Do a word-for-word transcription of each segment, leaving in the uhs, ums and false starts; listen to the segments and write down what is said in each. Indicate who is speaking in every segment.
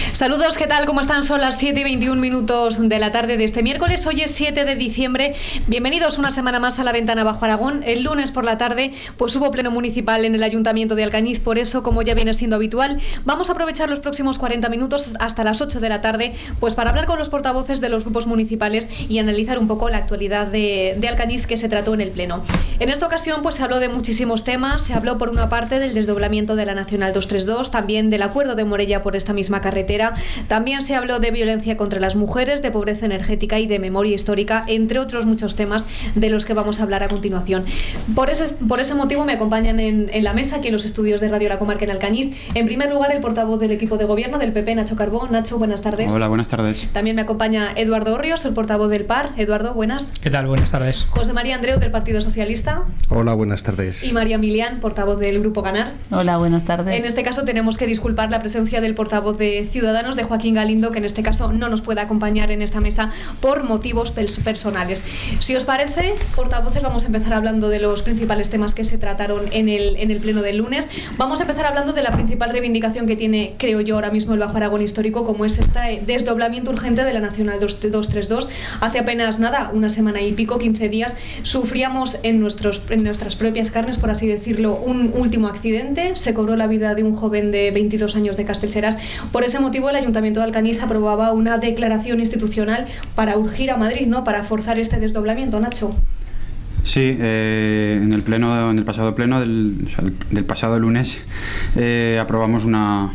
Speaker 1: Saludos, ¿qué tal? ¿Cómo están? Son las siete y veintiún minutos de la tarde de este miércoles. Hoy es siete de diciembre. Bienvenidos una semana más a La Ventana Bajo Aragón. El lunes por la tarde pues hubo pleno municipal en el Ayuntamiento de Alcañiz. Por eso, como ya viene siendo habitual, vamos a aprovechar los próximos cuarenta minutos hasta las ocho de la tarde pues para hablar con los portavoces de los grupos municipales y analizar un poco la actualidad de, de Alcañiz que se trató en el pleno. En esta ocasión pues se habló de muchísimos temas. Se habló por una parte del desdoblamiento de la Nacional doscientos treinta y dos, también del acuerdo de Morella por esta misma carretera. También se habló de violencia contra las mujeres, de pobreza energética y de memoria histórica, entre otros muchos temas de los que vamos a hablar a continuación. Por ese, por ese motivo me acompañan en, en la mesa, aquí en los estudios de Radio La Comarca en Alcañiz. En primer lugar, el portavoz del equipo de gobierno del P P, Nacho Carbón. Nacho, buenas tardes.
Speaker 2: Hola, buenas tardes.
Speaker 1: También me acompaña Eduardo Ríos, el portavoz del P A R. Eduardo, buenas.
Speaker 3: ¿Qué tal? Buenas tardes.
Speaker 1: José María Andreu, del Partido Socialista.
Speaker 4: Hola, buenas tardes.
Speaker 1: Y María Milián, portavoz del Grupo Ganar.
Speaker 5: Hola, buenas tardes.
Speaker 1: En este caso tenemos que disculpar la presencia del portavoz de Ciudadanos, de Joaquín Galindo, que en este caso no nos puede acompañar en esta mesa por motivos personales. Si os parece, portavoces, vamos a empezar hablando de los principales temas que se trataron en el, en el pleno del lunes. Vamos a empezar hablando de la principal reivindicación que tiene, creo yo, ahora mismo el Bajo Aragón histórico, como es este desdoblamiento urgente de la Nacional doscientos treinta y dos. Hace apenas nada, una semana y pico, quince días, sufríamos en, nuestros, en nuestras propias carnes, por así decirlo, un último accidente. Se cobró la vida de un joven de veintidós años de Castellseras. Por ese motivo, el Ayuntamiento de Alcañiz aprobaba una declaración institucional para urgir a Madrid, ¿no?, para forzar este desdoblamiento. Nacho.
Speaker 2: Sí, eh, en el pleno, en el pasado pleno del, o sea, del pasado lunes eh, aprobamos una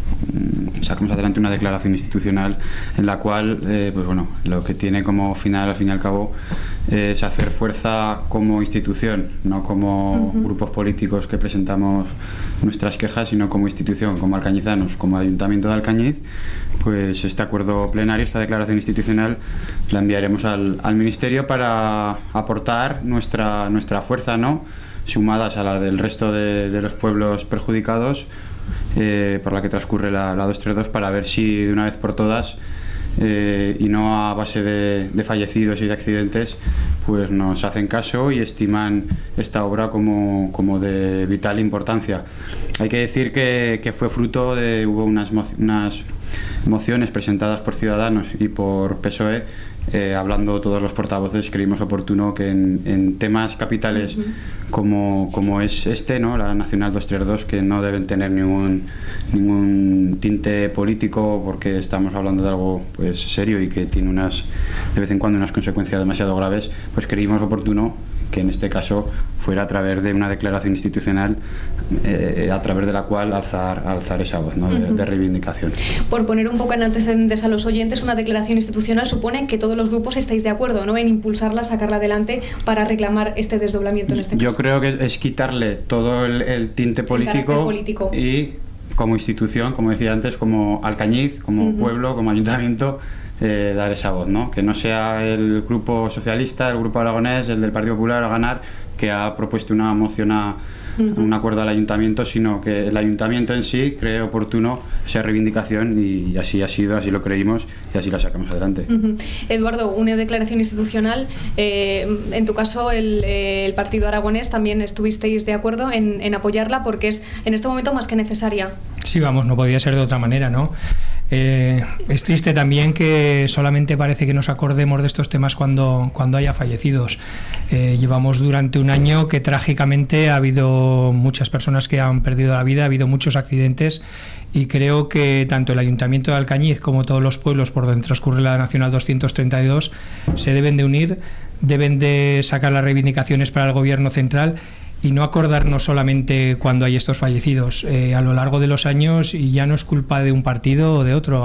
Speaker 2: sacamos adelante una declaración institucional en la cual eh, pues bueno, lo que tiene como final, al fin y al cabo, eh, es hacer fuerza como institución, no como uh-huh. grupos políticos que presentamos nuestras quejas, sino como institución, como alcañizanos, como Ayuntamiento de Alcañiz. Pues este acuerdo plenario, esta declaración institucional, la enviaremos al, al Ministerio para aportar nuestra, nuestra fuerza, ¿no?, sumadas a la del resto de, de los pueblos perjudicados eh, por la que transcurre la, la doscientos treinta y dos, para ver si de una vez por todas eh, y no a base de, de fallecidos y de accidentes, pues nos hacen caso y estiman esta obra como, como de vital importancia. Hay que decir que, que fue fruto de, hubo unas, unas mociones presentadas por Ciudadanos y por P S O E, eh, hablando todos los portavoces, creímos oportuno que en, en temas capitales uh-huh. como, como es este, ¿no?, la Nacional doscientos treinta y dos, que no deben tener ningún, ningún tinte político, porque estamos hablando de algo pues serio y que tiene unas, de vez en cuando, unas consecuencias demasiado graves, pues creímos oportuno que en este caso fuera a través de una declaración institucional eh, a través de la cual alzar, alzar esa voz, ¿no?, de, uh-huh. de reivindicación.
Speaker 1: Por poner un poco en antecedentes a los oyentes, una declaración institucional supone que todos los grupos estáis de acuerdo, ¿no?, en impulsarla, sacarla adelante para reclamar este desdoblamiento en este caso.
Speaker 2: Yo creo que es quitarle todo el, el tinte político,
Speaker 1: el político
Speaker 2: y como institución, como decía antes, como Alcañiz, como uh-huh. pueblo, como ayuntamiento, Eh, dar esa voz, ¿no?, que no sea el grupo socialista, el grupo aragonés, el del Partido Popular, a ganar, que ha propuesto una moción a uh-huh. un acuerdo al ayuntamiento, sino que el ayuntamiento en sí cree oportuno esa reivindicación, y así ha sido, así lo creímos y así la sacamos adelante.
Speaker 1: Uh-huh. Eduardo, una declaración institucional, eh, en tu caso el, el Partido Aragonés también estuvisteis de acuerdo en, en apoyarla, porque es en este momento más que necesaria.
Speaker 3: Sí, vamos, no podía ser de otra manera, ¿no? Eh, es triste también que solamente parece que nos acordemos de estos temas cuando, cuando haya fallecidos. Eh, llevamos durante un año que trágicamente ha habido muchas personas que han perdido la vida, ha habido muchos accidentes, y creo que tanto el Ayuntamiento de Alcañiz como todos los pueblos por donde transcurre la Nacional doscientos treinta y dos se deben de unir, deben de sacar las reivindicaciones para el Gobierno central y no acordarnos solamente cuando hay estos fallecidos. Eh, a lo largo de los años, y ya no es culpa de un partido o de otro,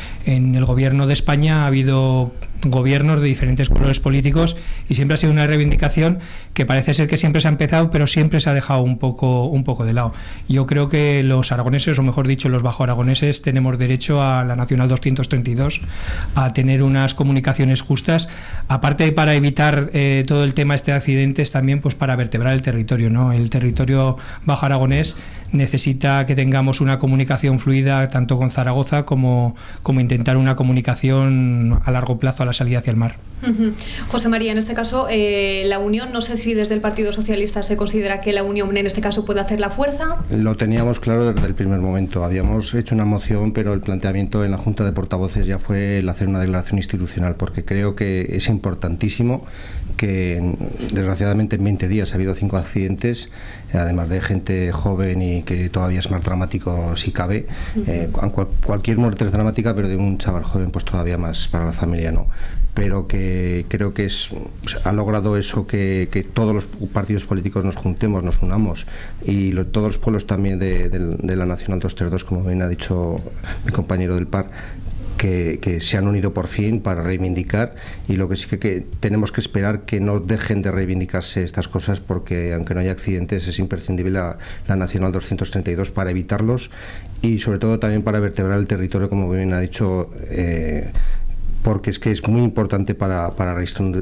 Speaker 3: en el Gobierno de España ha habido gobiernos de diferentes colores políticos y siempre ha sido una reivindicación que parece ser que siempre se ha empezado, pero siempre se ha dejado un poco, un poco de lado. Yo creo que los aragoneses, o mejor dicho, los bajo aragoneses, tenemos derecho a la Nacional doscientos treinta y dos, a tener unas comunicaciones justas, aparte para evitar eh, todo el tema este de accidentes, también pues para vertebrar el territorio, ¿no? El territorio bajo aragonés necesita que tengamos una comunicación fluida tanto con Zaragoza como, como intentar una comunicación a largo plazo a la salida hacia el mar.
Speaker 1: Uh-huh. José María, en este caso, eh, la unión, no sé si desde el Partido Socialista se considera que la unión en este caso puede hacer la fuerza.
Speaker 4: Lo teníamos claro desde el primer momento. Habíamos hecho una moción, pero el planteamiento en la Junta de Portavoces ya fue el hacer una declaración institucional, porque creo que es importantísimo que, desgraciadamente, en veinte días ha habido cinco accidentes, además de gente joven y que todavía es más dramático si cabe. Uh-huh. eh, cual, cualquier muerte es dramática, pero de un chaval joven pues todavía más para la familia, ¿no? Pero que creo que es, ha logrado eso, que, que todos los partidos políticos nos juntemos, nos unamos, y lo, todos los pueblos también de, de, de la Nacional doscientos treinta y dos, como bien ha dicho mi compañero del P A R, que, que se han unido por fin para reivindicar, y lo que sí que, que tenemos que esperar que no dejen de reivindicarse estas cosas, porque aunque no haya accidentes es imprescindible la, la Nacional doscientos treinta y dos para evitarlos, y sobre todo también para vertebrar el territorio, como bien ha dicho, eh, porque es que es muy importante para, para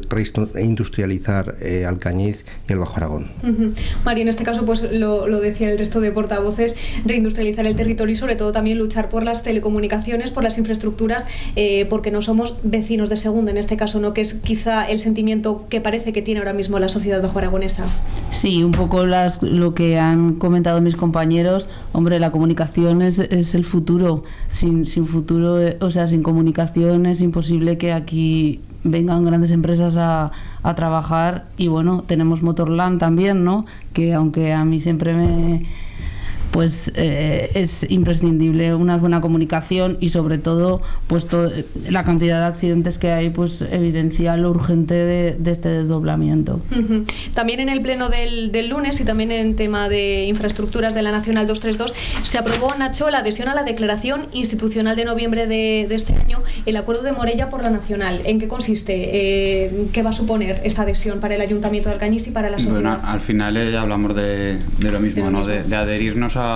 Speaker 4: reindustrializar eh, Alcañiz y el Bajo Aragón.
Speaker 1: Uh-huh. María, en este caso, pues lo, lo decía el resto de portavoces, reindustrializar el territorio y sobre todo también luchar por las telecomunicaciones, por las infraestructuras, eh, porque no somos vecinos de segunda, en este caso, ¿no? Que es quizá el sentimiento que parece que tiene ahora mismo la sociedad bajo aragonesa.
Speaker 5: Sí, un poco las, lo que han comentado mis compañeros. Hombre, la comunicación es, es el futuro. Sin, sin futuro, o sea, sin comunicación es imposible que aquí vengan grandes empresas a, a trabajar, y bueno, tenemos Motorland también, ¿no? Que aunque a mí siempre me... pues eh, es imprescindible una buena comunicación, y sobre todo pues to la cantidad de accidentes que hay pues evidencia lo urgente de, de este desdoblamiento.
Speaker 1: Uh-huh. También en el pleno del, del lunes, y también en tema de infraestructuras de la Nacional doscientos treinta y dos, se aprobó, Nacho, la adhesión a la declaración institucional de noviembre de, de este año, el acuerdo de Morella por la Nacional. ¿En qué consiste? Eh, ¿Qué va a suponer esta adhesión para el Ayuntamiento de Alcañiz y para la sociedad?
Speaker 2: Bueno, al final eh, hablamos de, de lo mismo, de lo ¿no? mismo. De, de adherirnos a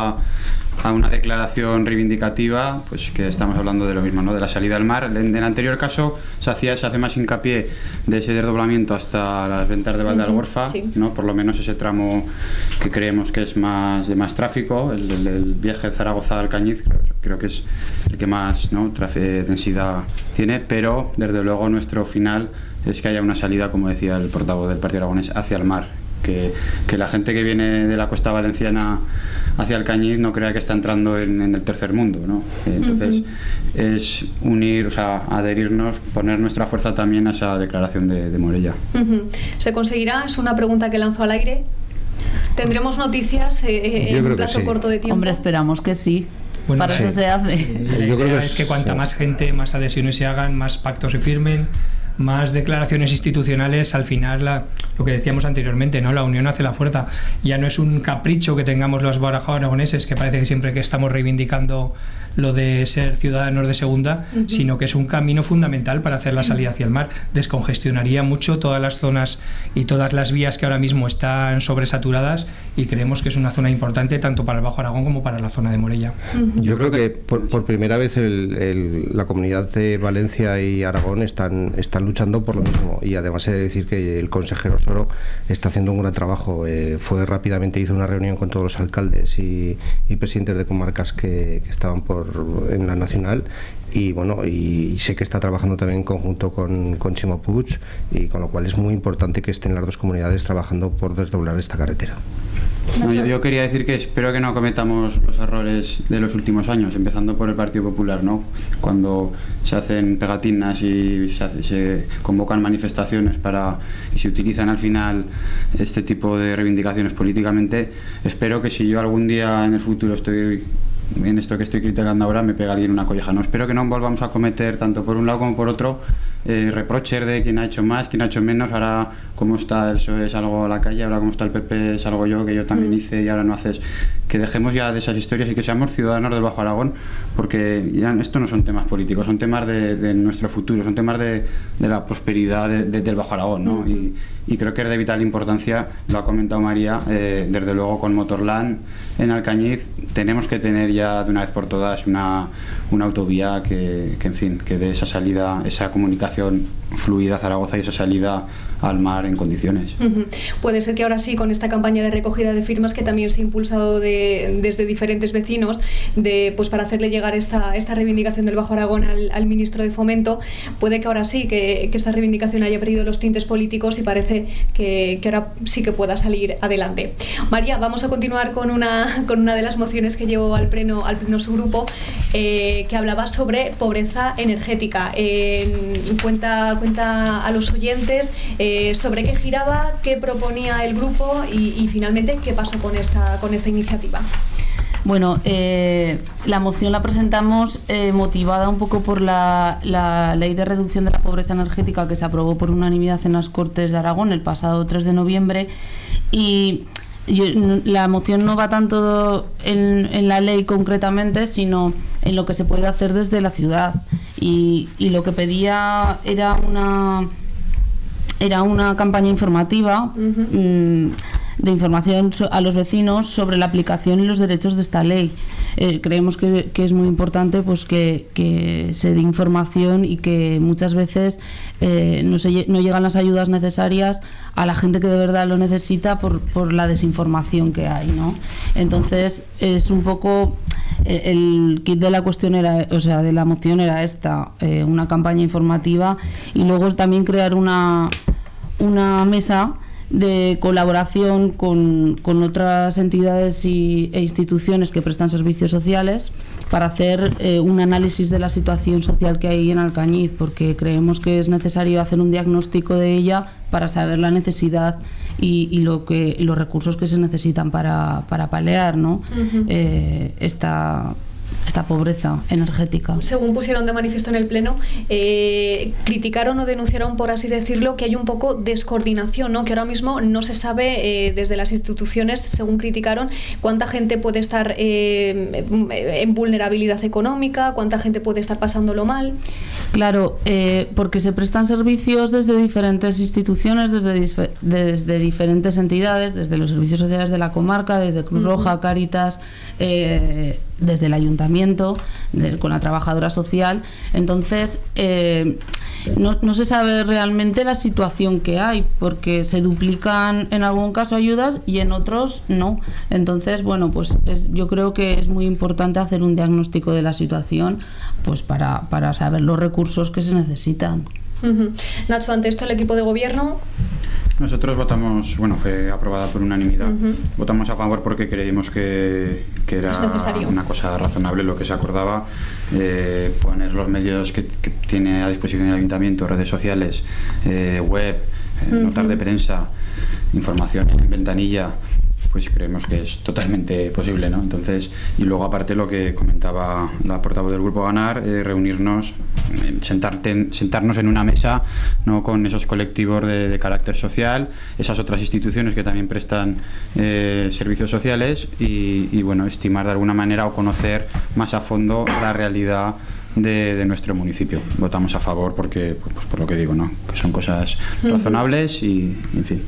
Speaker 2: a una declaración reivindicativa, pues que estamos hablando de lo mismo, ¿no? De la salida al mar. En el anterior caso se hacía, se hace más hincapié de ese desdoblamiento hasta las ventas de Valdealgorfa, uh-huh, sí. ¿no? Por lo menos ese tramo que creemos que es más de más tráfico, el, el, el viaje de Zaragoza a Alcañiz, creo, creo que es el que más, ¿no? densidad tiene, pero desde luego nuestro final es que haya una salida, como decía el portavoz del Partido Aragonés, hacia el mar. Que, que la gente que viene de la costa valenciana hacia Alcañiz no crea que está entrando en, en el tercer mundo, ¿no? Entonces, uh-huh. es unir, o sea, adherirnos, poner nuestra fuerza también a esa declaración de, de Morella.
Speaker 1: Uh-huh. ¿Se conseguirá? Es una pregunta que lanzo al aire. ¿Tendremos noticias eh, en un plazo sí. corto de tiempo?
Speaker 5: Hombre, esperamos que sí.
Speaker 3: Bueno,
Speaker 5: Para
Speaker 3: sí.
Speaker 5: eso se hace.
Speaker 3: La Yo idea creo que es que cuanta sí. más gente, más adhesiones se hagan, más pactos se firmen, más declaraciones institucionales, al final la, lo que decíamos anteriormente, ¿no? La unión hace la fuerza. Ya no es un capricho que tengamos los aragoneses, que parece que siempre que estamos reivindicando lo de ser ciudadanos de segunda, uh-huh. sino que es un camino fundamental para hacer la salida hacia el mar. Descongestionaría mucho todas las zonas y todas las vías que ahora mismo están sobresaturadas, y creemos que es una zona importante tanto para el Bajo Aragón como para la zona de Morella.
Speaker 4: Uh-huh. Yo creo que por, por primera vez el, el, la comunidad de Valencia y Aragón están, están luchando por lo mismo, y además he de decir que el consejero Soro está haciendo un gran trabajo. Eh, fue rápidamente, hizo una reunión con todos los alcaldes y, y presidentes de comarcas que, que estaban por en la Nacional, y bueno, y sé que está trabajando también en conjunto con, con Ximo Puig, y con lo cual es muy importante que estén las dos comunidades trabajando por desdoblar esta carretera.
Speaker 2: No, yo, yo quería decir que espero que no cometamos los errores de los últimos años, empezando por el Partido Popular, ¿no? Cuando se hacen pegatinas y se, hace, se convocan manifestaciones para y se utilizan al final este tipo de reivindicaciones políticamente. Espero que si yo algún día en el futuro estoy en esto que estoy criticando ahora, me pega alguien una colleja. No, espero que no volvamos a cometer, tanto por un lado como por otro, eh, reproches de quién ha hecho más, quién ha hecho menos. Ahora cómo está el P S O E es algo a la calle, ahora cómo está el P P es algo yo, que yo también mm. hice y ahora no haces. Que dejemos ya de esas historias y que seamos ciudadanos del Bajo Aragón, porque ya esto no son temas políticos, son temas de, de nuestro futuro, son temas de, de la prosperidad de, de, del Bajo Aragón, ¿no? Mm. Y, y creo que es de vital importancia, lo ha comentado María, eh, desde luego con Motorland en Alcañiz tenemos que tener ya de una vez por todas una, una autovía que, que, en fin, que dé esa salida, esa comunicación fluida a Zaragoza y esa salida al mar en condiciones.
Speaker 1: Uh-huh. Puede ser que ahora sí, con esta campaña de recogida de firmas que también se ha impulsado de, desde diferentes vecinos, de, pues para hacerle llegar esta, esta reivindicación del Bajo Aragón al, al ministro de Fomento, puede que ahora sí, que, que esta reivindicación haya perdido los tintes políticos y parece que, que ahora sí que pueda salir adelante. María, vamos a continuar con una, con una de las mociones que llevó al pleno, al pleno su grupo, eh, que hablaba sobre pobreza energética. Eh, cuenta, cuenta a los oyentes eh, sobre qué giraba, qué proponía el grupo y, y finalmente qué pasó con esta, con esta iniciativa.
Speaker 5: Bueno, eh, la moción la presentamos eh, motivada un poco por la, la Ley de Reducción de la Pobreza Energética que se aprobó por unanimidad en las Cortes de Aragón el pasado tres de noviembre, y yo, la moción no va tanto en, en la ley concretamente, sino en lo que se puede hacer desde la ciudad, y, y lo que pedía era una era una campaña informativa, uh-huh. mmm, de información a los vecinos sobre la aplicación y los derechos de esta ley. Eh, creemos que, que es muy importante pues que, que se dé información y que muchas veces eh, no, se, no llegan las ayudas necesarias a la gente que de verdad lo necesita por, por la desinformación que hay, ¿no? Entonces es un poco eh, el kit de la cuestión era, o sea, de la moción era esta, eh, una campaña informativa, y luego también crear una una mesa de colaboración con, con otras entidades y, e instituciones que prestan servicios sociales para hacer eh, un análisis de la situación social que hay en Alcañiz, porque creemos que es necesario hacer un diagnóstico de ella para saber la necesidad y, y, lo que, y los recursos que se necesitan para, para paliar, ¿no? Uh-huh. eh, esta esta pobreza energética.
Speaker 1: Según pusieron de manifiesto en el Pleno, eh, criticaron o denunciaron, por así decirlo, que hay un poco descoordinación, ¿no? Que ahora mismo no se sabe eh, desde las instituciones, según criticaron, cuánta gente puede estar eh, en vulnerabilidad económica, cuánta gente puede estar pasándolo mal.
Speaker 5: Claro, eh, porque se prestan servicios desde diferentes instituciones, desde, desde diferentes entidades, desde los servicios sociales de la comarca, desde Cruz Roja, uh-huh. Cáritas, eh, desde el ayuntamiento, de, con la trabajadora social. Entonces, eh, no, no se sabe realmente la situación que hay, porque se duplican en algún caso ayudas y en otros no. Entonces, bueno, pues es, yo creo que es muy importante hacer un diagnóstico de la situación, pues para, para saber los recursos que se necesitan.
Speaker 1: Uh-huh. Nacho, ante esto el equipo de gobierno...
Speaker 2: Nosotros votamos, bueno, fue aprobada por unanimidad. Uh-huh. Votamos a favor porque creímos que, que era una cosa razonable lo que se acordaba, eh, poner los medios que, que tiene a disposición el ayuntamiento, redes sociales, eh, web, eh, uh-huh. notas de prensa, información en ventanilla. Pues creemos que es totalmente posible, ¿no? Entonces, y luego aparte lo que comentaba la portavoz del Grupo Ganar, eh, reunirnos, eh, sentarte, sentarnos en una mesa, ¿no? Con esos colectivos de, de carácter social, esas otras instituciones que también prestan eh, servicios sociales y, y, bueno, estimar de alguna manera o conocer más a fondo la realidad De, de nuestro municipio. Votamos a favor porque, pues, por lo que digo, ¿no? Que son cosas razonables y, en fin.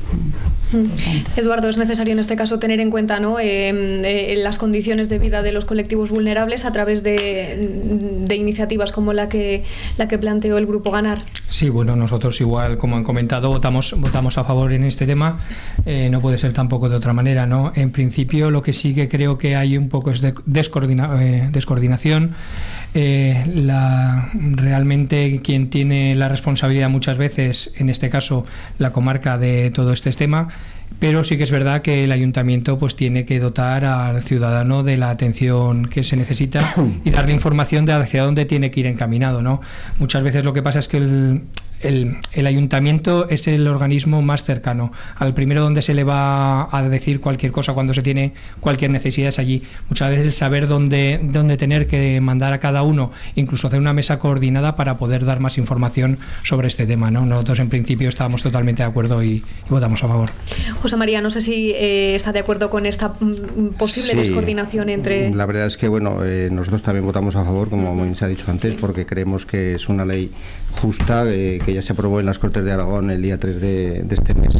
Speaker 1: Eduardo, es necesario en este caso tener en cuenta, ¿no? eh, eh, las condiciones de vida de los colectivos vulnerables a través de, de iniciativas como la que, la que planteó el Grupo Ganar.
Speaker 3: Sí, bueno, nosotros igual, como han comentado, votamos, votamos a favor en este tema. Eh, no puede ser tampoco de otra manera, ¿no? En principio, lo que sí que creo que hay un poco es de descoordina, eh, descoordinación. Eh, la, realmente quien tiene la responsabilidad muchas veces, en este caso la comarca, de todo este tema, pero sí que es verdad que el ayuntamiento pues tiene que dotar al ciudadano de la atención que se necesita y darle información de hacia dónde tiene que ir encaminado, ¿no? Muchas veces lo que pasa es que el El, el ayuntamiento es el organismo más cercano, al primero donde se le va a decir cualquier cosa cuando se tiene cualquier necesidad es allí. Muchas veces el saber dónde, dónde tener que mandar a cada uno, incluso hacer una mesa coordinada para poder dar más información sobre este tema, ¿no? Nosotros en principio estábamos totalmente de acuerdo y, y votamos a favor.
Speaker 1: José María, no sé si eh, está de acuerdo con esta mm, posible sí, descoordinación entre...
Speaker 4: La verdad es que bueno, eh, nosotros también votamos a favor, como uh-huh. se ha dicho antes, sí. porque creemos que es una ley justa, eh, que ya se aprobó en las Cortes de Aragón el día tres de, de este mes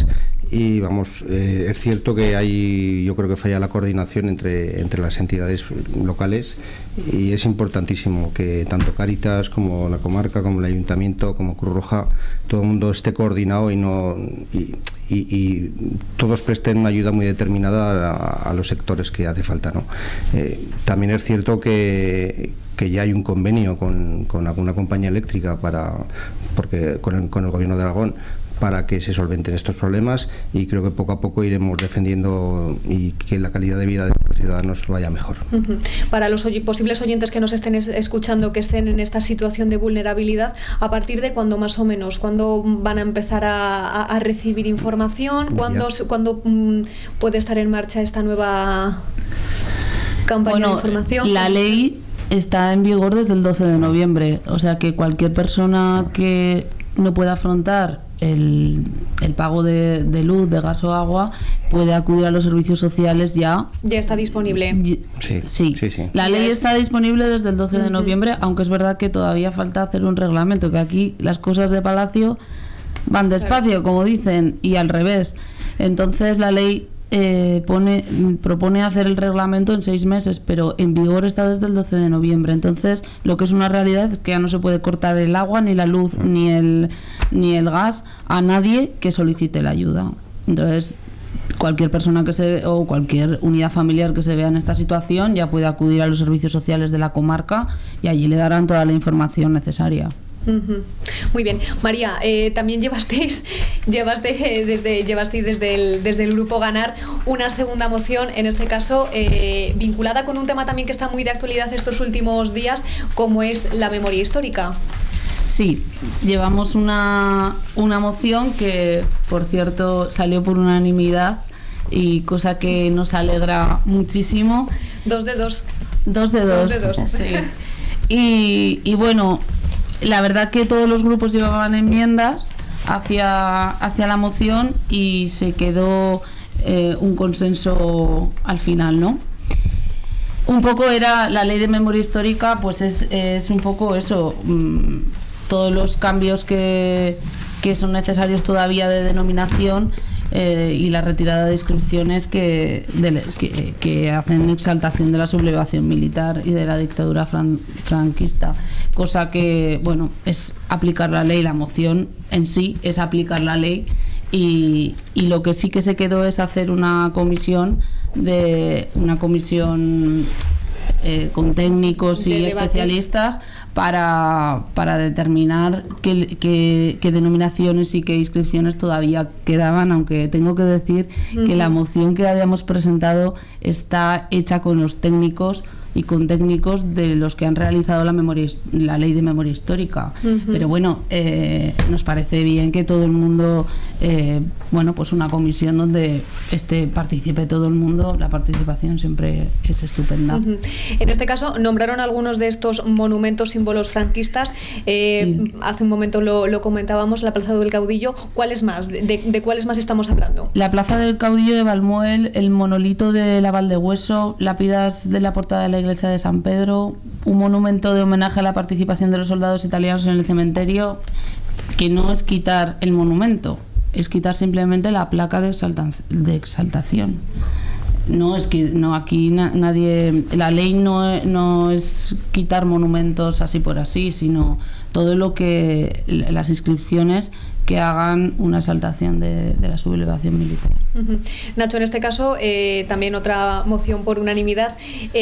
Speaker 4: y vamos, eh, es cierto que hay, yo creo que falla la coordinación entre, entre las entidades locales, y es importantísimo que tanto Cáritas como la comarca, como el ayuntamiento, como Cruz Roja, todo el mundo esté coordinado y no y, y, y todos presten una ayuda muy determinada a, a los sectores que hace falta, ¿no? Eh, también es cierto que que ya hay un convenio con, con alguna compañía eléctrica para porque con el, con el gobierno de Aragón para que se solventen estos problemas, y creo que poco a poco iremos defendiendo y que la calidad de vida de los ciudadanos vaya mejor.
Speaker 1: Uh-huh. Para los oy- posibles oyentes que nos estén es- escuchando, que estén en esta situación de vulnerabilidad, ¿a partir de cuándo más o menos? ¿Cuándo van a empezar a, a, a recibir información? ¿Cuándo, ¿cuándo um, puede estar en marcha esta nueva campaña
Speaker 5: bueno,
Speaker 1: de información?
Speaker 5: La ley está en vigor desde el doce de noviembre, o sea que cualquier persona que no pueda afrontar el, el pago de, de luz, de gas o agua, puede acudir a los servicios sociales ya.
Speaker 1: Ya está disponible.
Speaker 5: Y,
Speaker 4: Sí,
Speaker 5: sí.
Speaker 4: sí, sí.
Speaker 5: La ley está disponible desde el doce de
Speaker 1: Uh-huh.
Speaker 5: noviembre, aunque es verdad que todavía falta hacer un reglamento, que aquí las cosas de Palacio van despacio,
Speaker 1: Claro.
Speaker 5: como dicen, y al revés. Entonces la ley eh, pone, propone hacer el reglamento en seis meses, pero en vigor está desde el doce de noviembre. Entonces, lo que es una realidad es que ya no se puede cortar el agua, ni la luz, ni el, ni el gas a nadie que solicite la ayuda. Entonces, cualquier persona que se o cualquier unidad familiar que se vea en esta situación ya puede acudir a los servicios sociales de la comarca y allí le darán toda la información necesaria.
Speaker 1: Uh-huh. Muy bien, María, eh, también llevasteis, llevaste, eh, desde, llevasteis desde el, desde el grupo Ganar una segunda moción, en este caso eh, vinculada con un tema también que está muy de actualidad estos últimos días, como es la memoria histórica.
Speaker 5: Sí, llevamos una, una moción que, por cierto, salió por unanimidad, y cosa que nos alegra muchísimo.
Speaker 1: Dos de dos.
Speaker 5: Dos de dos.
Speaker 1: Dos de dos.
Speaker 5: Sí. Y, y bueno, la verdad que todos los grupos llevaban enmiendas hacia, hacia la moción y se quedó eh, un consenso al final, ¿no? Un poco era la ley de memoria histórica, pues es, es un poco eso, mmm, todos los cambios que, que son necesarios todavía de denominación eh, y la retirada de inscripciones que, de, que, que hacen exaltación de la sublevación militar y de la dictadura fran, franquista, cosa que, bueno, es aplicar la ley. La moción en sí es aplicar la ley, y, y lo que sí que se quedó es hacer una comisión de una comisión eh, con técnicos y especialistas para, para determinar qué, qué, qué denominaciones y qué inscripciones todavía quedaban, aunque tengo que decir uh-huh. que la moción que habíamos presentado está hecha con los técnicos y con técnicos de los que han realizado la memoria, la ley de memoria histórica. Uh-huh. Pero bueno, eh, nos parece bien que todo el mundo, eh, bueno, pues una comisión donde este participe todo el mundo, la participación siempre es estupenda.
Speaker 1: Uh-huh. En este caso, nombraron algunos de estos monumentos, símbolos franquistas. Eh, sí. Hace un momento lo, lo comentábamos, la Plaza del Caudillo. ¿Cuáles más? ¿De, de, de cuáles más estamos hablando?
Speaker 5: La Plaza del Caudillo de Valmuel, el monolito de la Valdehueso, lápidas de la portada de la iglesia de San Pedro, un monumento de homenaje a la participación de los soldados italianos en el cementerio, que no es quitar el monumento, es quitar simplemente la placa de, exalta de exaltación. No es que no aquí na, nadie, la ley no, no es quitar monumentos así por así, sino todo lo que las inscripciones que hagan una exaltación de, de la sublevación militar.
Speaker 1: Uh-huh. Nacho, en este caso, eh, también otra moción por unanimidad.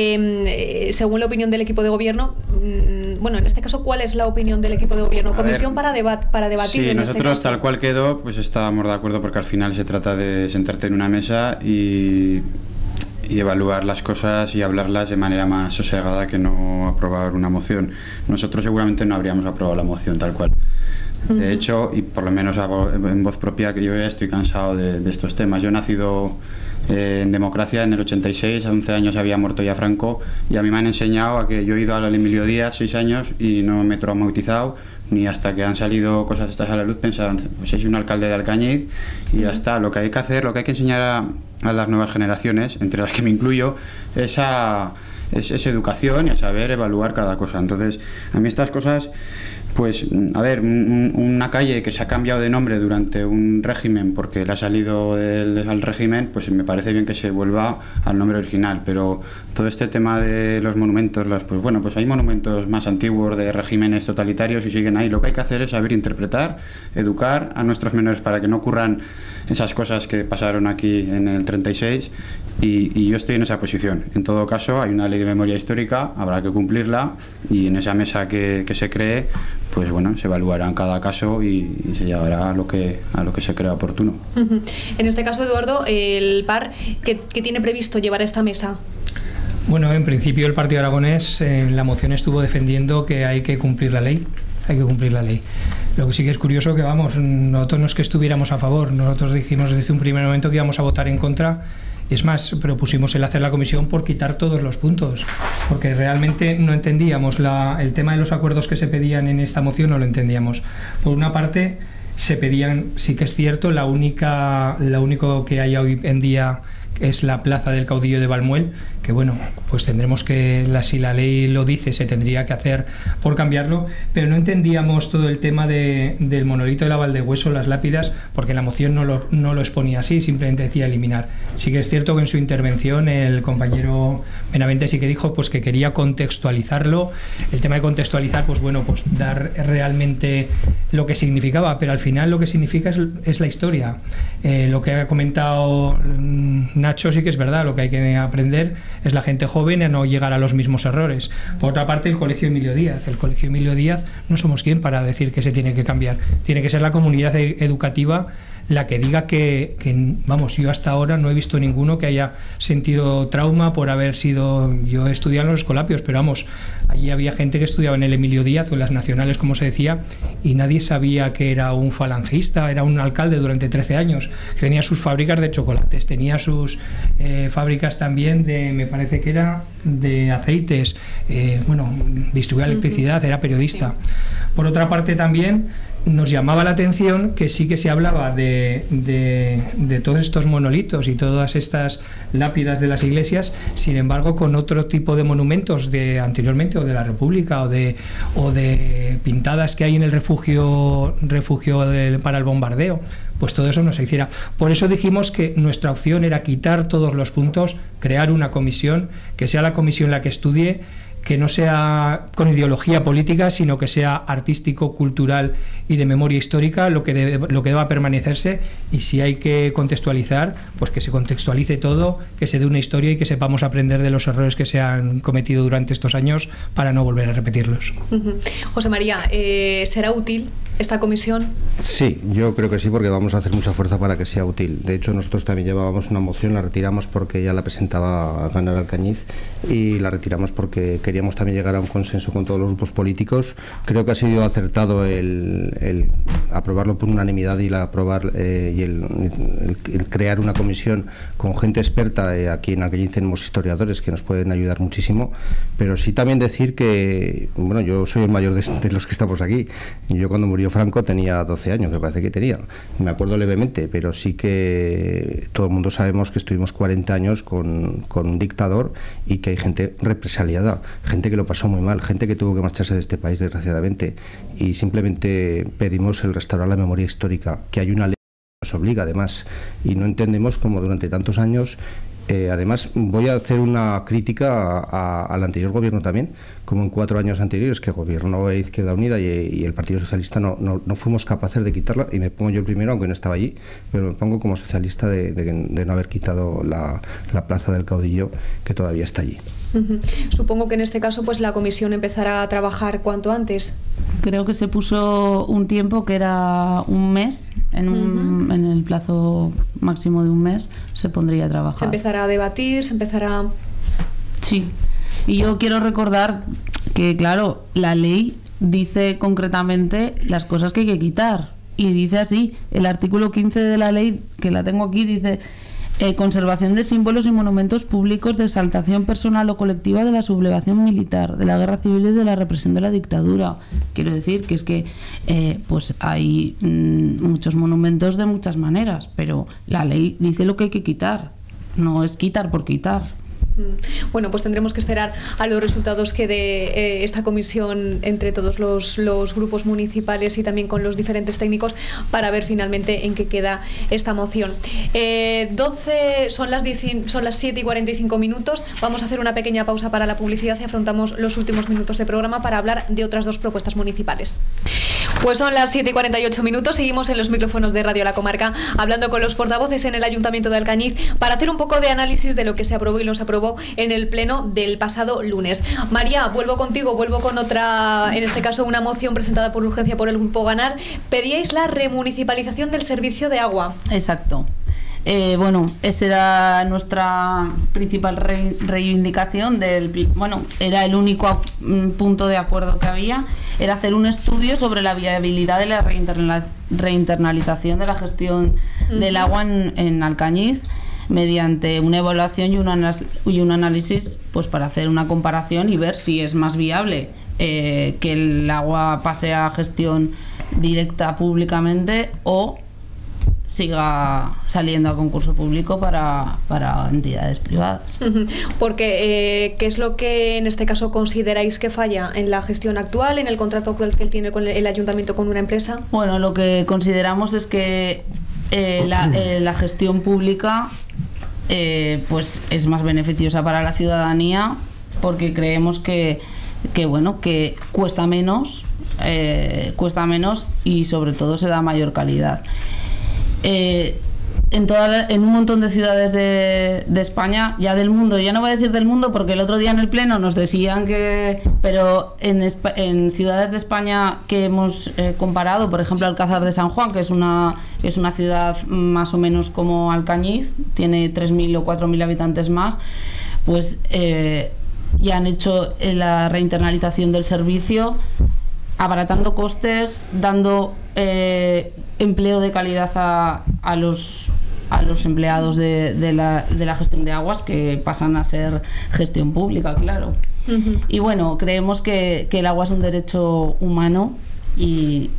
Speaker 1: Eh, eh, según la opinión del equipo de gobierno, mmm, bueno, en este caso, ¿cuál es la opinión del equipo de gobierno? Comisión para, debat para debatir.
Speaker 2: Sí,
Speaker 1: en
Speaker 2: nosotros
Speaker 1: este caso.
Speaker 2: Tal cual quedó, pues estábamos de acuerdo, porque al final se trata de sentarte en una mesa y, y evaluar las cosas y hablarlas de manera más sosegada que no aprobar una moción. Nosotros seguramente no habríamos aprobado la moción tal cual. De uh-huh. hecho, y por lo menos en voz propia, que yo ya estoy cansado de, de estos temas. Yo he nacido eh, en democracia en el ochenta y seis, a once años había muerto ya Franco, y a mí me han enseñado a que yo he ido al Emilio Díaz seis años y no me he traumatizado, ni hasta que han salido cosas estas a la luz pensaban, pues soy un alcalde de Alcañiz y uh-huh. ya está. Lo que hay que hacer, lo que hay que enseñar a, a las nuevas generaciones, entre las que me incluyo, es a es, es educación y a saber evaluar cada cosa. Entonces, a mí estas cosas, pues, a ver, un, una calle que se ha cambiado de nombre durante un régimen porque le ha salido del, al régimen, pues me parece bien que se vuelva al nombre original, pero todo este tema de los monumentos, las, pues bueno, pues hay monumentos más antiguos de regímenes totalitarios y siguen ahí. Lo que hay que hacer es saber interpretar, educar a nuestros menores para que no ocurran esas cosas que pasaron aquí en el treinta y seis, y, y yo estoy en esa posición. En todo caso, hay una ley de memoria histórica, habrá que cumplirla, y en esa mesa que, que se cree, pues bueno, se evaluará en cada caso y, y se llegará a lo que a lo que se crea oportuno.
Speaker 1: Uh-huh. En este caso, Eduardo, el P A R, ¿qué, qué tiene previsto llevar a esta mesa?
Speaker 3: Bueno, en principio el Partido Aragonés en la moción estuvo defendiendo que hay que cumplir la ley. Hay que cumplir la ley. Lo que sí que es curioso que, vamos, nosotros no es que estuviéramos a favor, nosotros dijimos desde un primer momento que íbamos a votar en contra. Es más, propusimos el hacer la comisión por quitar todos los puntos, porque realmente no entendíamos la, el tema de los acuerdos que se pedían en esta moción, no lo entendíamos. Por una parte, se pedían, sí que es cierto, la única, lo único que hay hoy en día es la plaza del caudillo de Valmuel, que bueno, pues tendremos que, la, si la ley lo dice, se tendría que hacer por cambiarlo, pero no entendíamos todo el tema de, del monolito de la Valdehueso, las lápidas, porque la moción no lo, no lo exponía así, simplemente decía eliminar. Sí que es cierto que en su intervención el compañero Benavente sí que dijo pues que quería contextualizarlo, el tema de contextualizar, pues bueno, pues dar realmente lo que significaba, pero al final lo que significa es, es la historia. Eh, lo que ha comentado Nacho sí que es verdad, lo que hay que aprender es la gente joven a no llegar a los mismos errores. Por otra parte, el Colegio Emilio Díaz. El Colegio Emilio Díaz no somos quien para decir que se tiene que cambiar. Tiene que ser la comunidad educativa la que diga que, que, vamos, yo hasta ahora no he visto ninguno que haya sentido trauma por haber sido, yo he estudiado en los Escolapios, pero vamos, allí había gente que estudiaba en el Emilio Díaz o en las Nacionales, como se decía, y nadie sabía que era un falangista, era un alcalde durante trece años, que tenía sus fábricas de chocolates, tenía sus eh, fábricas también de, me parece que era de aceites, eh, bueno, distribuía electricidad, era periodista. Por otra parte también nos llamaba la atención que sí que se hablaba de, de, de todos estos monolitos y todas estas lápidas de las iglesias, sin embargo con otro tipo de monumentos de anteriormente o de la República o de, o de pintadas que hay en el refugio, refugio del, para el bombardeo, pues todo eso no se hiciera. Por eso dijimos que nuestra opción era quitar todos los puntos, crear una comisión, que sea la comisión la que estudie, que no sea con ideología política, sino que sea artístico, cultural y de memoria histórica lo que, debe, lo que deba permanecerse, y si hay que contextualizar, pues que se contextualice todo, que se dé una historia y que sepamos aprender de los errores que se han cometido durante estos años para no volver a repetirlos.
Speaker 1: Uh-huh. José María, eh, ¿será útil esta comisión?
Speaker 4: Sí, yo creo que sí, porque vamos a hacer mucha fuerza para que sea útil. De hecho, nosotros también llevábamos una moción, la retiramos porque ya la presentaba Ganar Alcañiz, y la retiramos porque queríamos también llegar a un consenso con todos los grupos políticos. Creo que ha sido acertado el, el aprobarlo por unanimidad y la aprobar eh, y el, el, el crear una comisión con gente experta. Eh, aquí en Alcañiz tenemos historiadores que nos pueden ayudar muchísimo, pero sí también decir que, bueno, yo soy el mayor de, de los que estamos aquí. Yo cuando murió Franco tenía doce años, me parece que tenía, me acuerdo levemente, pero sí que todo el mundo sabemos que estuvimos cuarenta años con, con un dictador y que hay gente represaliada, gente que lo pasó muy mal, gente que tuvo que marcharse de este país desgraciadamente, y simplemente pedimos el restaurar la memoria histórica, que hay una ley que nos obliga además, y no entendemos cómo durante tantos años. Eh, además, voy a hacer una crítica a, a, al anterior gobierno también, como en cuatro años anteriores que gobernó Izquierda Unida y, y el Partido Socialista no, no, no fuimos capaces de quitarla, y me pongo yo el primero, aunque no estaba allí, pero me pongo como socialista de, de, de no haber quitado la, la plaza del caudillo, que todavía está allí.
Speaker 1: Uh-huh. Supongo que en este caso pues la comisión empezará a trabajar cuanto antes.
Speaker 5: Creo que se puso un tiempo que era un mes, en, un, uh-huh. en el plazo máximo de un mes se pondría a trabajar.
Speaker 1: Se empezará a debatir, se empezará...
Speaker 5: Sí, y yo quiero recordar que, claro, la ley dice concretamente las cosas que hay que quitar, y dice así, el artículo quince de la ley, que la tengo aquí, dice... Eh, conservación de símbolos y monumentos públicos de exaltación personal o colectiva de la sublevación militar, de la guerra civil y de la represión de la dictadura. Quiero decir que es que eh, pues hay mmm, muchos monumentos de muchas maneras, pero la ley dice lo que hay que quitar, no es quitar por quitar.
Speaker 1: Bueno, pues tendremos que esperar a los resultados que dé eh, esta comisión entre todos los, los grupos municipales y también con los diferentes técnicos para ver finalmente en qué queda esta moción. Eh, doce, son las, diez, son las siete y cuarenta y cinco minutos. Vamos a hacer una pequeña pausa para la publicidad y afrontamos los últimos minutos de programa para hablar de otras dos propuestas municipales. Pues son las siete y cuarenta y ocho minutos. Seguimos en los micrófonos de Radio La Comarca hablando con los portavoces en el Ayuntamiento de Alcañiz para hacer un poco de análisis de lo que se aprobó y no se aprobó en el pleno del pasado lunes. María, vuelvo contigo, vuelvo con otra, en este caso una moción presentada por urgencia por el Grupo Ganar. Pedíais la remunicipalización del servicio de agua.
Speaker 5: Exacto. Eh, bueno, esa era nuestra principal re reivindicación del, bueno, era el único punto de acuerdo que había, era hacer un estudio sobre la viabilidad de la reinterna reinternalización de la gestión uh-huh. del agua en, en Alcañiz, mediante una evaluación y un, y un análisis, pues para hacer una comparación y ver si es más viable eh, que el agua pase a gestión directa públicamente o siga saliendo a concurso público para, para entidades privadas.
Speaker 1: Porque, eh, ¿qué es lo que en este caso consideráis que falla en la gestión actual, en el contrato que él tiene con el ayuntamiento con una empresa?
Speaker 5: Bueno, lo que consideramos es que eh, la, eh, la gestión pública eh, pues es más beneficiosa para la ciudadanía, porque creemos que, que, bueno, que cuesta menos, eh, cuesta menos y sobre todo se da mayor calidad. Eh, en, toda la, en un montón de ciudades de, de España, ya del mundo, ya no voy a decir del mundo porque el otro día en el pleno nos decían que, pero en, en ciudades de España que hemos eh, comparado, por ejemplo Alcázar de San Juan, que es una, que es una ciudad más o menos como Alcañiz, tiene tres mil o cuatro mil habitantes más, pues eh, ya han hecho la reinternalización del servicio, abaratando costes, dando eh, empleo de calidad a, a, los, a los empleados de, de, la, de la gestión de aguas, que pasan a ser gestión pública, claro. Uh-huh. Y bueno, creemos que, que el agua es un derecho humano y,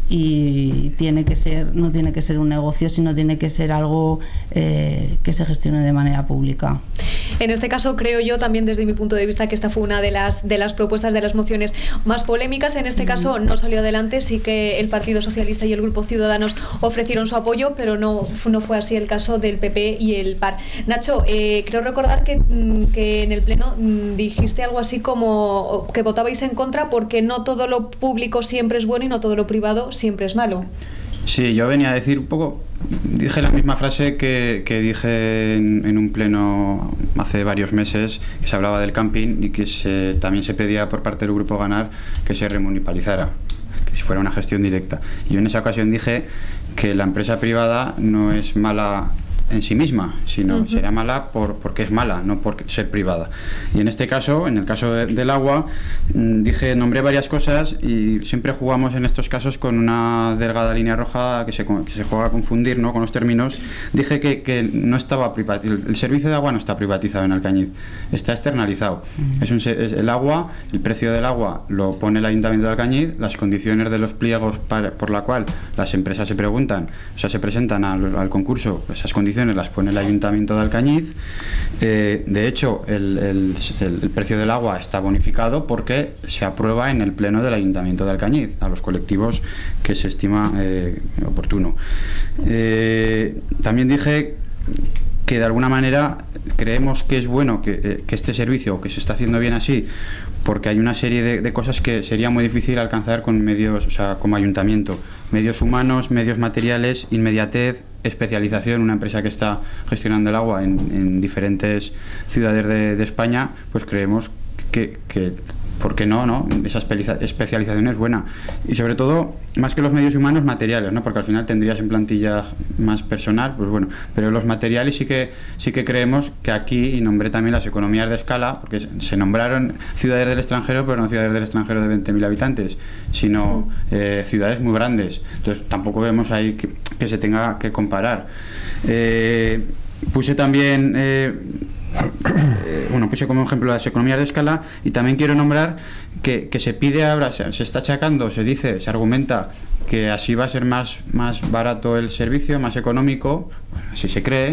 Speaker 5: y tiene que ser, no tiene que ser un negocio, sino tiene que ser algo eh, que se gestione de manera pública.
Speaker 1: En este caso, creo yo también desde mi punto de vista que esta fue una de las, de las propuestas, de las mociones más polémicas. En este caso no salió adelante, sí que el Partido Socialista y el Grupo Ciudadanos ofrecieron su apoyo, pero no, no fue así el caso del P P y el P A R. Nacho, eh, creo recordar que, que en el Pleno dijiste algo así como que votabais en contra porque no todo lo público siempre es bueno y no todo lo privado siempre es malo.
Speaker 2: Sí, yo venía a decir un poco, dije la misma frase que, que dije en, en un pleno hace varios meses, que se hablaba del camping y que se, también se pedía por parte del Grupo Ganar que se remunicipalizara, que fuera una gestión directa. Y yo en esa ocasión dije que la empresa privada no es mala en sí misma, sino uh-huh. sería mala por, porque es mala, no por ser privada. Y en este caso, en el caso de, del agua, dije, nombré varias cosas y siempre jugamos en estos casos con una delgada línea roja que se, que se juega a confundir, ¿no?, con los términos. Dije que, que no estaba privatizado, el servicio de agua no está privatizado en Alcañiz, está externalizado. Uh-huh. es un, es el agua, el precio del agua lo pone el Ayuntamiento de Alcañiz, las condiciones de los pliegos para, por la cual las empresas se preguntan, o sea, se presentan al, al concurso, esas condiciones las pone el Ayuntamiento de Alcañiz. Eh, de hecho, el, el, el precio del agua está bonificado porque se aprueba en el Pleno del Ayuntamiento de Alcañiz a los colectivos que se estima eh, oportuno. Eh, también dije que de alguna manera creemos que es bueno que, eh, que este servicio, que se está haciendo bien así, porque hay una serie de, de cosas que sería muy difícil alcanzar con medios, o sea, como ayuntamiento, medios humanos, medios materiales, inmediatez, especialización. Una empresa que está gestionando el agua en, en diferentes ciudades de, de España, pues creemos que, que ¿por qué no, no? Esa especialización es buena. Y sobre todo, más que los medios humanos, materiales, ¿no? Porque al final tendrías en plantilla más personal, pues bueno, pero los materiales sí que sí que creemos que aquí, y nombré también las economías de escala, porque se nombraron ciudades del extranjero, pero no ciudades del extranjero de veinte mil habitantes, sino eh, ciudades muy grandes. Entonces tampoco vemos ahí que, que se tenga que comparar. Eh, puse también... Eh, Eh, bueno, puse como ejemplo las economías de escala, y también quiero nombrar que, que se pide ahora, se, se está achacando, se dice, se argumenta que así va a ser más, más barato el servicio, más económico, bueno, así se cree,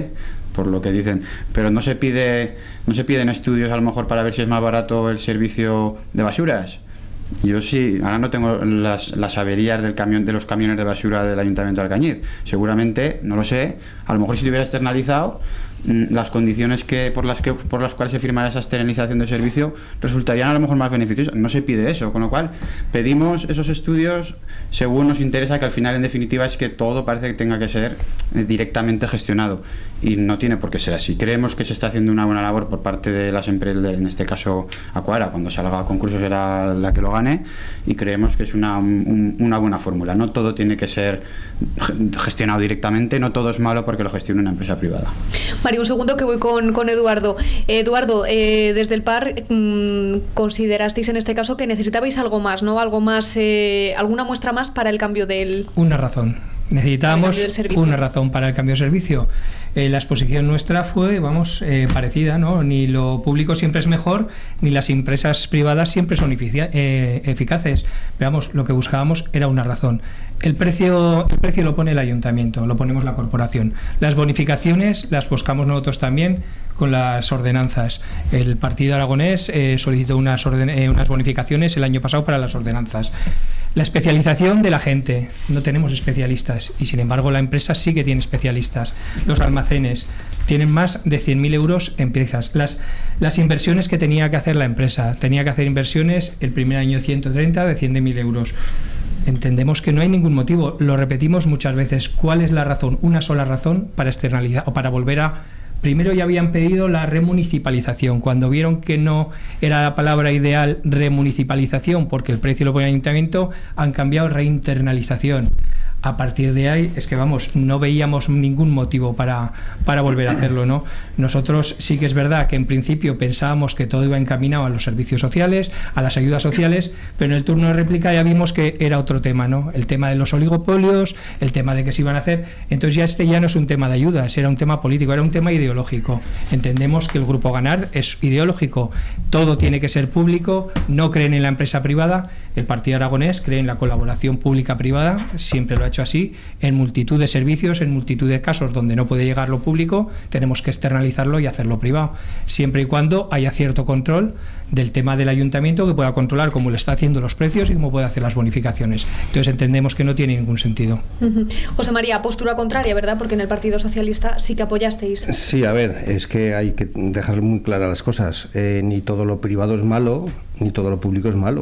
Speaker 2: por lo que dicen, pero no se pide, no se piden estudios a lo mejor para ver si es más barato el servicio de basuras. Yo sí, ahora no tengo las, las averías del camión, de los camiones de basura del Ayuntamiento de Alcañiz. Seguramente, no lo sé, a lo mejor si se hubiera externalizado, las condiciones que por las que por las cuales se firmará esa externalización de servicio resultarían a lo mejor más beneficiosas. No se pide eso, con lo cual pedimos esos estudios según nos interesa, que al final en definitiva es que todo parece que tenga que ser directamente gestionado y no tiene por qué ser así. Creemos que se está haciendo una buena labor por parte de las empresas, en este caso Aquara, cuando salga a concurso será la que lo gane, y creemos que es una, un, una buena fórmula. No todo tiene que ser gestionado directamente, no todo es malo porque lo gestione una empresa privada.
Speaker 1: María, un segundo que voy con, con Eduardo. Eduardo, eh, desde el P A R mmm, considerasteis en este caso que necesitabais algo más, ¿no? Algo más, eh, alguna muestra más para el cambio del...
Speaker 3: Una razón. Necesitábamos una razón para el cambio de servicio. Eh, la exposición nuestra fue, vamos, eh, parecida, ¿no? Ni lo público siempre es mejor, ni las empresas privadas siempre son eh, eficaces. Pero vamos, lo que buscábamos era una razón. El precio, el precio lo pone el ayuntamiento, lo ponemos la corporación. Las bonificaciones las buscamos nosotros también con las ordenanzas. El Partido Aragonés eh, solicitó unas, orden, eh, unas bonificaciones el año pasado para las ordenanzas. La especialización de la gente. No tenemos especialistas y sin embargo la empresa sí que tiene especialistas. Los almacenes tienen más de cien mil euros en piezas. Las, las inversiones que tenía que hacer la empresa. Tenía que hacer inversiones el primer año ciento treinta de cien mil euros. Entendemos que no hay ningún motivo. Lo repetimos muchas veces. ¿Cuál es la razón? Una sola razón para externalizar o para volver a... Primero ya habían pedido la remunicipalización. Cuando vieron que no era la palabra ideal remunicipalización, porque el precio lo pone el ayuntamiento, han cambiado reinternalización. A partir de ahí, es que vamos, no veíamos ningún motivo para, para volver a hacerlo, ¿no? Nosotros sí que es verdad que en principio pensábamos que todo iba encaminado a los servicios sociales, a las ayudas sociales, pero en el turno de réplica ya vimos que era otro tema, ¿no? El tema de los oligopolios, el tema de qué se iban a hacer. Entonces ya este ya no es un tema de ayudas, era un tema político, era un tema ideológico. Entendemos que el Grupo Ganar es ideológico, todo tiene que ser público, no creen en la empresa privada. El Partido Aragonés cree en la colaboración pública-privada, siempre lo ha hecho así, en multitud de servicios, en multitud de casos donde no puede llegar lo público, tenemos que externalizarlo y hacerlo privado, siempre y cuando haya cierto control del tema del ayuntamiento, que pueda controlar cómo le está haciendo los precios y cómo puede hacer las bonificaciones. Entonces entendemos que no tiene ningún sentido.
Speaker 1: Uh-huh. José María, postura contraria, ¿verdad? Porque en el Partido Socialista sí que apoyasteis.
Speaker 4: Sí, a ver, es que hay que dejar muy claras las cosas. Eh, ni todo lo privado es malo, ni todo lo público es malo.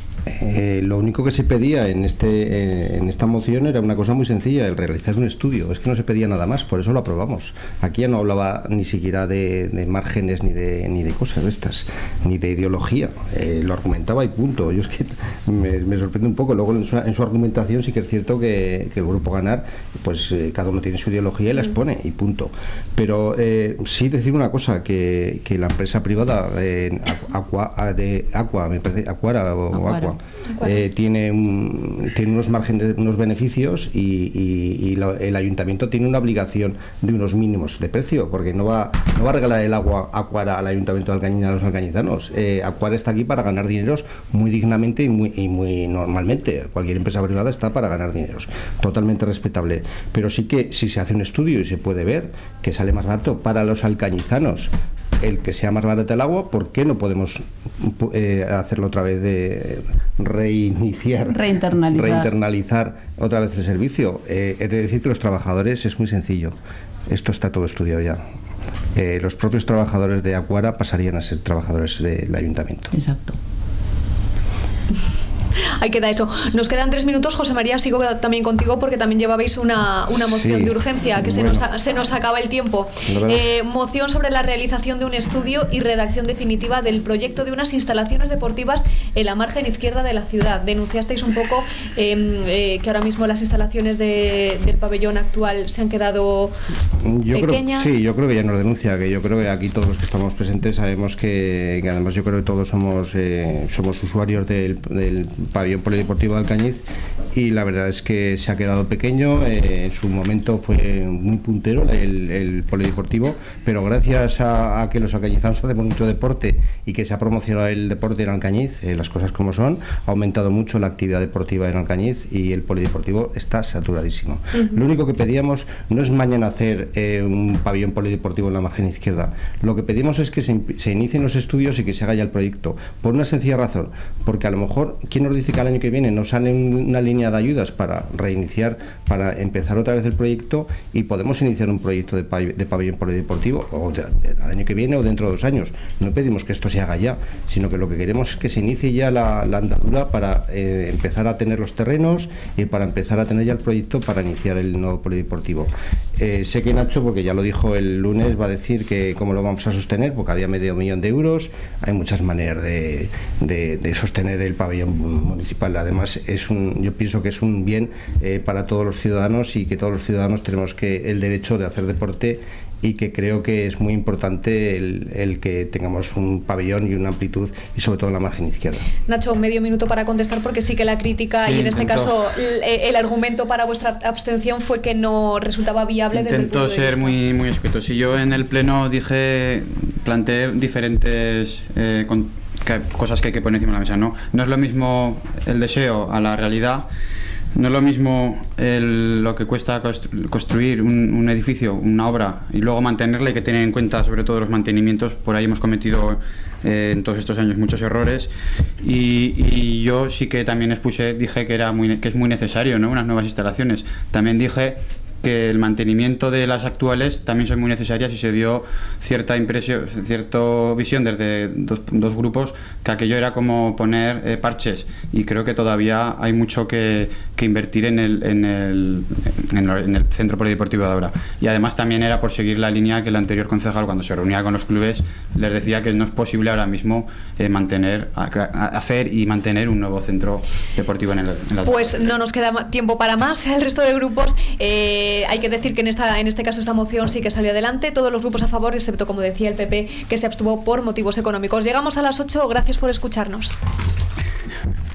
Speaker 4: Eh, lo único que se pedía en este eh, en esta moción era una cosa muy sencilla, el realizar un estudio. Es que no se pedía nada más, por eso lo aprobamos. Aquí ya no hablaba ni siquiera de, de márgenes ni de ni de cosas de estas, ni de ideología. Eh, lo argumentaba y punto. Yo es que me, me sorprende un poco. Luego en su, en su argumentación sí que es cierto que, que el Grupo Ganar, pues eh, cada uno tiene su ideología y la expone y punto. Pero eh, sí decir una cosa, que, que la empresa privada eh, Aqua, de Aqua, me parece, Aquara o Aqua, Aqua. Eh, tiene, un, tiene unos márgenes, unos beneficios y, y, y lo, el ayuntamiento tiene una obligación de unos mínimos de precio, porque no va, no va a regalar el agua Aquara al ayuntamiento de Alcañiz, a los alcañizanos. Eh, Aquara está aquí para ganar dineros muy dignamente y muy, y muy normalmente. Cualquier empresa privada está para ganar dineros, totalmente respetable. Pero sí que si se hace un estudio y se puede ver que sale más barato para los alcañizanos el que sea más barato el agua, ¿por qué no podemos eh, hacerlo otra vez de reiniciar,
Speaker 5: reinternalizar,
Speaker 4: reinternalizar otra vez el servicio? Eh, he de decir que los trabajadores es muy sencillo, esto está todo estudiado ya. Eh, los propios trabajadores de Aquara pasarían a ser trabajadores del ayuntamiento.
Speaker 5: Exacto.
Speaker 1: Ahí queda eso. Nos quedan tres minutos. José María, sigo también contigo porque también llevabais una, una moción
Speaker 4: sí,
Speaker 1: de urgencia, que
Speaker 4: bueno,
Speaker 1: se, nos, se nos acaba el tiempo. Eh, moción sobre la realización de un estudio y redacción definitiva del proyecto de unas instalaciones deportivas en la margen izquierda de la ciudad. Denunciasteis un poco eh, eh, que ahora mismo las instalaciones de, del pabellón actual se han quedado
Speaker 4: yo
Speaker 1: pequeñas.
Speaker 4: Creo, sí, yo creo que ya nos denuncia, que yo creo que aquí todos los que estamos presentes sabemos que, que además yo creo que todos somos, eh, somos usuarios del, del pabellón polideportivo de Alcañiz y la verdad es que se ha quedado pequeño. Eh, en su momento fue muy puntero el, el polideportivo, pero gracias a, a que los alcañizanos hacemos mucho deporte y que se ha promocionado el deporte en Alcañiz, eh, las cosas como son, ha aumentado mucho la actividad deportiva en Alcañiz y el polideportivo está saturadísimo. Uh-huh. Lo único que pedíamos no es mañana hacer eh, un pabellón polideportivo en la margen izquierda. Lo que pedimos es que se, se inicien los estudios y que se haga ya el proyecto, por una sencilla razón, porque a lo mejor, ¿quién nos dice que al año que viene nos sale una línea de ayudas para reiniciar, para empezar otra vez el proyecto y podemos iniciar un proyecto de, pab de pabellón polideportivo o de, de, al año que viene o dentro de dos años? No pedimos que esto se haga ya, sino que lo que queremos es que se inicie ya la, la andadura para eh, empezar a tener los terrenos y para empezar a tener ya el proyecto para iniciar el nuevo polideportivo. Eh, sé que Nacho, porque ya lo dijo el lunes, va a decir que cómo lo vamos a sostener, porque había medio millón de euros. Hay muchas maneras de, de, de sostener el pabellón municipal. Además, es un, yo pienso que es un bien eh, para todos los ciudadanos y que todos los ciudadanos tenemos que el derecho de hacer deporte, y que creo que es muy importante el, el que tengamos un pabellón y una amplitud, y sobre todo en la margen izquierda.
Speaker 1: Nacho, medio minuto para contestar, porque sí que la crítica, sí, y en este intento, caso el, el argumento para vuestra abstención fue que no resultaba viable desde el punto de vista.
Speaker 2: Intento ser muy, muy escueto. Si yo en el pleno dije, planteé diferentes eh, con, que, cosas que hay que poner encima de la mesa, ¿no? No es lo mismo el deseo a la realidad. No es lo mismo el, lo que cuesta constru construir un, un edificio, una obra, y luego mantenerla, y que tener en cuenta sobre todo los mantenimientos. Por ahí hemos cometido eh, en todos estos años muchos errores, y, y yo sí que también expuse, dije que, era muy, que es muy necesario, ¿no?, unas nuevas instalaciones. También dije que el mantenimiento de las actuales también son muy necesarias, y se dio cierta impresión, cierta visión desde dos, dos grupos, que aquello era como poner eh, parches, y creo que todavía hay mucho que, que invertir en el, en, el, en, el, en el centro polideportivo de ahora. Y además también era por seguir la línea que el anterior concejal, cuando se reunía con los clubes, les decía que no es posible ahora mismo eh, mantener, a, a hacer y mantener un nuevo centro deportivo en el en la
Speaker 1: Pues no nos queda tiempo para más. El resto de grupos, eh, hay que decir que en, esta, en este caso esta moción sí que salió adelante, todos los grupos a favor, excepto, como decía, el P P, que se abstuvo por motivos económicos. Llegamos a las ocho, gracias por escucharnos.